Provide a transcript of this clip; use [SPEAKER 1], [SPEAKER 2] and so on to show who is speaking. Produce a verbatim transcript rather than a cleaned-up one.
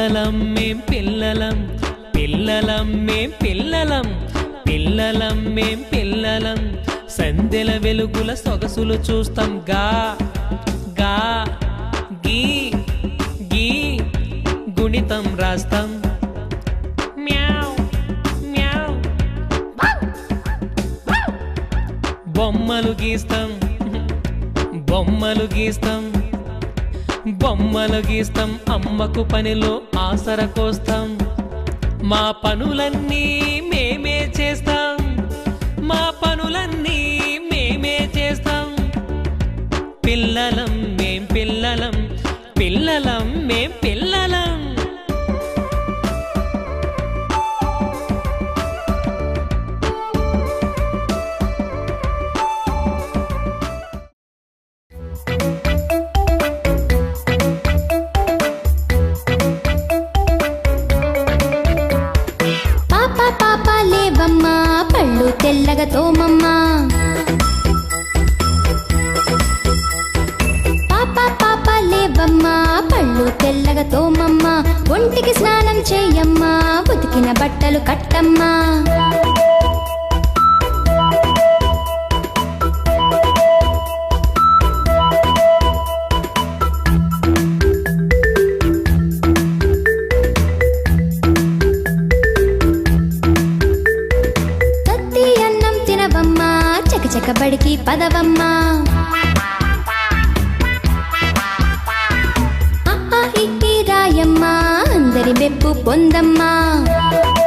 [SPEAKER 1] పిల్లలం మేం పిల్లలం పిల్లలం మేం పిల్లలం పిల్లలం మేం పిల్లలం సందెల వెలుగుల సొగసులు చూస్తాం గా గా గీ గీ గుణితం రాస్తాం మ్యావ్ మ్యావ్ బొమ్మలు గీస్తాం బొమ్మలు గీస్తాం బొమ్మలు గీస్తాం అమ్మకు పనిలో ఆసర కోస్తాం మా పనులన్నీ మేమే చేస్తాం మా పనులన్నీ మేమే చేస్తాం పిల్లలం మేం పిల్లలం పిల్లలం మేం పిల్లలం
[SPEAKER 2] పళ్ళు తెల్లగా తోమమ్మా పాప పాప లేవమ్మా పళ్ళు తెల్లగా తోమమ్మా ఒంటికి స్నానం చేయమ్మా ఉతికిన బట్టలు కట్టమ్మా చకబడికి పదవమ్మా అప్ప ఇక్కి రాయమ్మా అందరి మెప్పు పొందమ్మా